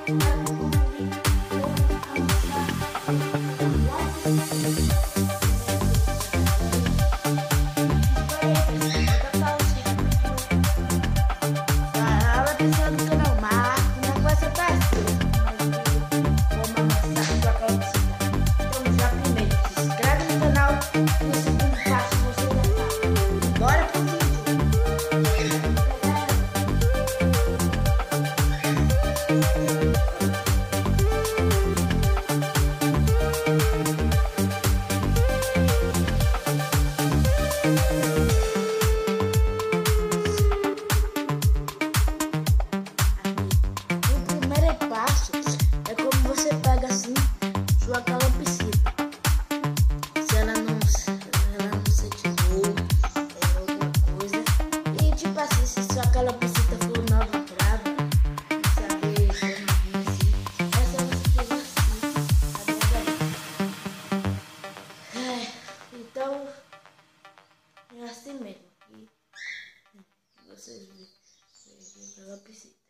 Sua calopsita. Se ela não se ativou, alguma coisa. E tipo assim, se sua calopsita for nova brava, não saber como assim, é só você fazer assim, tá vendo aí? Então, é assim mesmo. E vocês veem a calopsita.